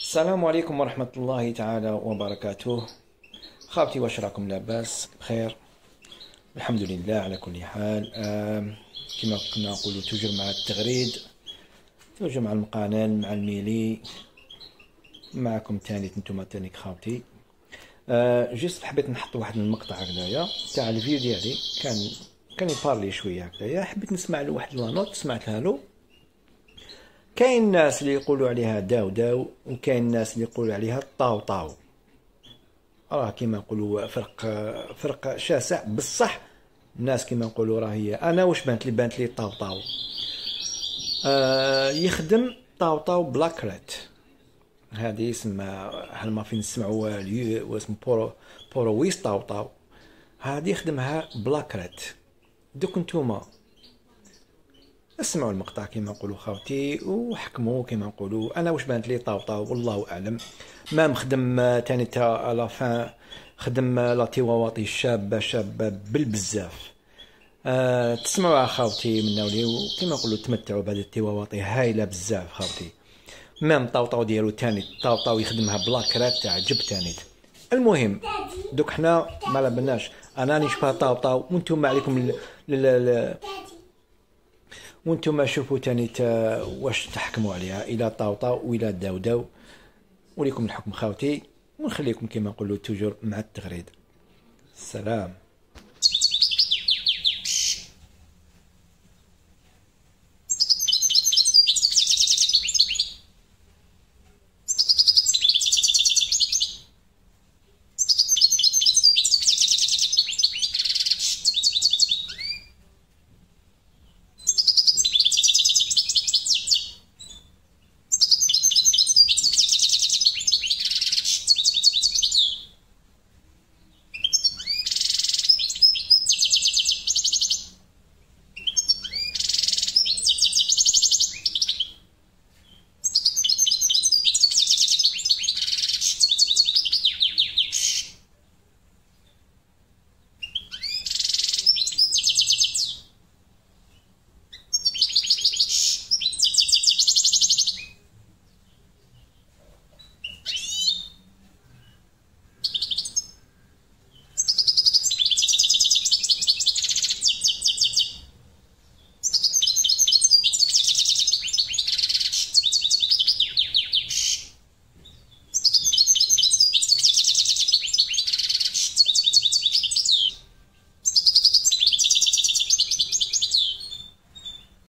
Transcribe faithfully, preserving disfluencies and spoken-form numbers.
السلام عليكم ورحمة الله تعالى وبركاته. خاوتي، واش راكم؟ لاباس بخير؟ الحمد لله على كل حال. آم، كما كنا نقولوا توجور مع التغريد، توجور مع المقانن، مع الميلي، معكم تاني نتوما تاني خاوتي. آه جيست حبيت نحط واحد المقطع هكذايا تاع الفيديو ديالي، كان كان يبارلي شويه هكذايا، حبيت نسمع له واحد لانوت، سمعتها له. كاين الناس اللي يقولوا عليها داو داو، وكاين الناس اللي يقولوا عليها طاو طاو. راه كيما نقولوا فرق فرق شاسع بصح. الناس كيما نقولوا راه هي انا واش بانت لي بانت لي طاو طاو. آه يخدم طاو طاو بلاك رات، هذه يسمى حنا فين نسمعوا اليو واسمه بورو بوروويس طاو طاو، هذه يخدمها بلاك رات. دوك نتوما اسمعوا المقطع كيما نقولوا خاوتي وحكموا كيما نقولوا انا واش بانت لي طاو طاو، والله اعلم. ما مخدم آه، تاني تا لا فان، خدم آه، لا تيواواطي شابه شابه بالبزاف. أه تسمعوا خاوتي من نولي، وكيما نقولوا تمتعوا بهذه التيواواطي هايله بزاف خاوتي. مام طاو طاو ديالو تاني طاو طاو يخدمها بلاكرات تاع عجب تاني. المهم دوك حنا ما على بالناش، انا راني نشوفها طاو طاو، وانتم عليكم ل... ل... ل... وانتم شوفوا تاني تا واش تحكموا عليها، الى طاو طاو والى داو داو. وليكم الحكم خاوتي، ونخليكم كيما نقولوا توجور مع التغريد. السلام.